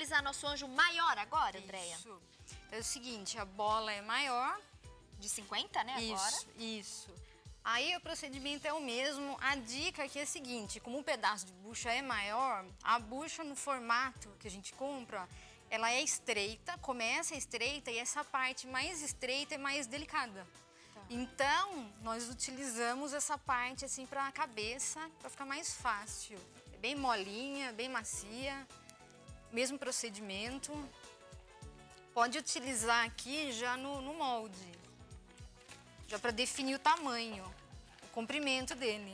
realizar nosso anjo maior agora, Andréia? Isso. É o seguinte, a bola é maior. De 50, né, agora? Isso. Aí o procedimento é o mesmo. A dica aqui é a seguinte, como um pedaço de bucha é maior, a bucha no formato que a gente compra, ela é estreita, começa estreita e essa parte mais estreita é mais delicada. Tá. Então, nós utilizamos essa parte assim para a cabeça, para ficar mais fácil. É bem molinha, bem macia, mesmo procedimento. Pode utilizar aqui já no molde. Já para definir o tamanho, o comprimento dele.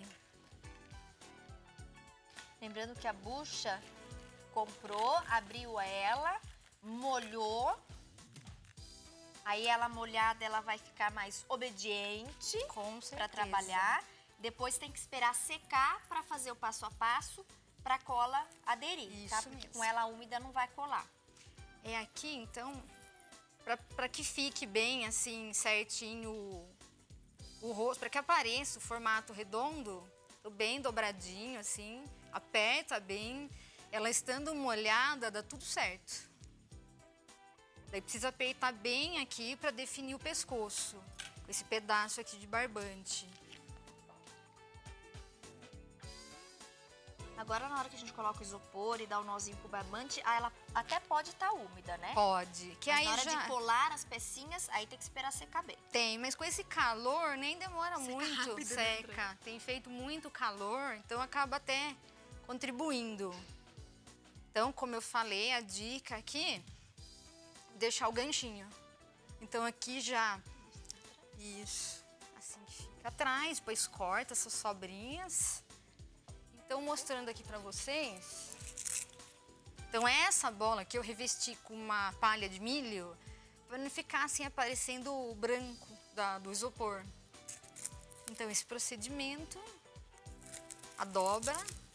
Lembrando que a bucha comprou, abriu ela, molhou. Aí ela molhada, ela vai ficar mais obediente para trabalhar. Depois tem que esperar secar para fazer o passo a passo para a cola aderir, isso tá? Porque mesmo. com ela úmida não vai colar. É aqui, então, para que fique bem assim certinho o rosto, para que apareça o formato redondo, bem dobradinho assim, aperta bem, ela estando molhada dá tudo certo. Daí precisa apertar bem aqui para definir o pescoço, esse pedaço aqui de barbante. Agora, na hora que a gente coloca o isopor e dá o nozinho com o barbante, ela até pode estar úmida, né? Pode. Que mas aí na hora já de colar as pecinhas, aí tem que esperar secar bem. Tem, mas com esse calor nem demora muito, rápido, seca. Né, tem feito muito calor, então acaba até contribuindo. Então, como eu falei, a dica aqui, deixar o ganchinho. Então aqui já, isso, assim que fica atrás, depois corta essas sobrinhas. Então, mostrando aqui pra vocês. Então, essa bola que eu revesti com uma palha de milho, para não ficar assim aparecendo o branco do isopor. Então, esse procedimento, a dobra,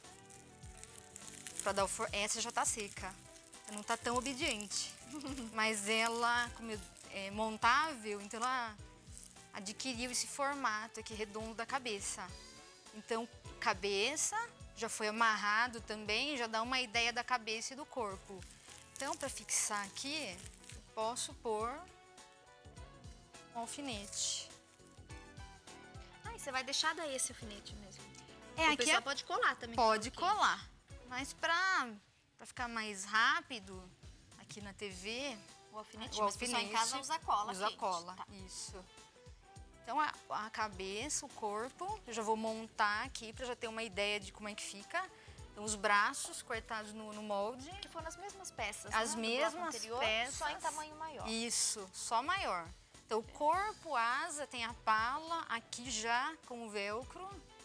para dar o essa já tá seca, não tá tão obediente. Mas ela, como é montável, então ela adquiriu esse formato aqui redondo da cabeça. Então, cabeça já foi amarrado também, já dá uma ideia da cabeça e do corpo. Então, para fixar aqui, eu posso pôr um alfinete. Ah, e você vai deixar daí esse alfinete mesmo? É, o aqui pessoal pode colar também. Pode colar, mas para ficar mais rápido, aqui na TV... O alfinete, mas o pessoal em casa usa cola. Usa cola, tá. Isso. Então, a cabeça, o corpo, eu já vou montar aqui para já ter uma ideia de como é que fica. Então, os braços cortados no molde. Que foram as mesmas peças, as né? mesmas peças. Só em tamanho maior. Isso, só maior. Então, o corpo, a asa, tem a pala, aqui já com o velcro.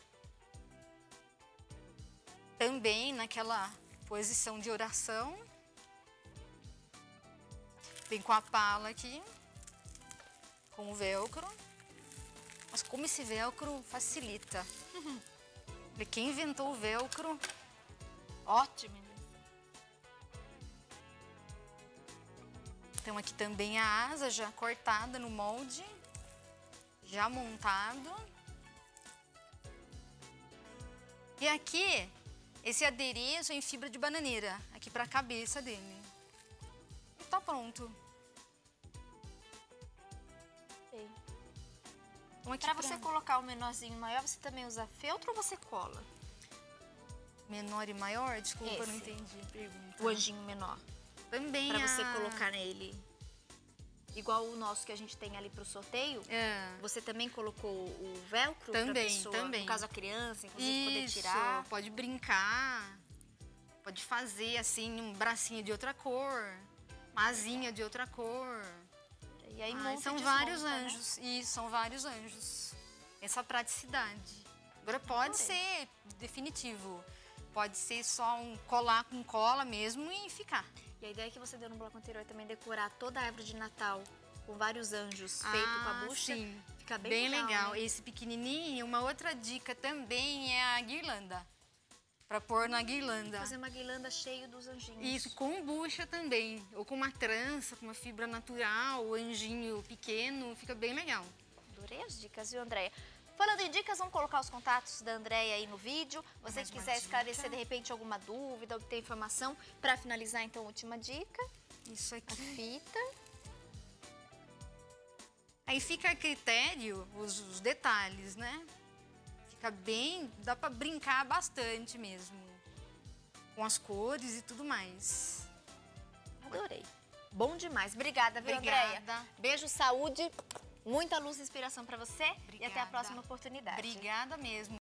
Também naquela posição de oração. Vem com a pala aqui, com o velcro. Mas como esse velcro facilita. Quem inventou o velcro? Ótimo. Então aqui também a asa já cortada no molde, já montado. E aqui, esse adereço é em fibra de bananeira, aqui para a cabeça dele. E tá pronto. Ok. Para você colocar o menorzinho maior, você também usa feltro ou você cola? Menor e maior? Desculpa, esse. Não entendi a pergunta. O anjinho menor. Também Para você colocar nele. Igual o nosso que a gente tem ali pro sorteio. Você também colocou o velcro pra pessoa, no caso a criança, inclusive poder tirar. Pode brincar. Pode fazer assim um bracinho de outra cor, uma asinha de outra cor. E aí monta são vários anjos. Né? Isso, são vários anjos. Essa praticidade. Agora pode ser definitivo. Pode ser só colar com cola mesmo e ficar. E a ideia que você deu no bloco anterior também decorar toda a árvore de Natal com vários anjos feito com a bucha. Sim. Fica bem legal. Né? Esse pequenininho, uma outra dica também é a guirlanda. Pra pôr na guirlanda. Fazer uma guirlanda cheia dos anjinhos. Isso, com bucha também. Ou com uma trança, com uma fibra natural, o anjinho pequeno, fica bem legal. Adorei as dicas, viu, Andréia? Falando em dicas, vamos colocar os contatos da Andréia aí no vídeo. Você que quiser esclarecer, de repente, alguma dúvida, obter informação. Para finalizar, então, a última dica. Isso aqui. A fita. Aí fica a critério os detalhes, né? Fica bem... Dá pra brincar bastante mesmo. Com as cores e tudo mais. Adorei. Bom demais. Obrigada, viu, Obrigada. Andréia? Beijo, saúde, muita luz e inspiração para você. Obrigada. E até a próxima oportunidade. Obrigada mesmo.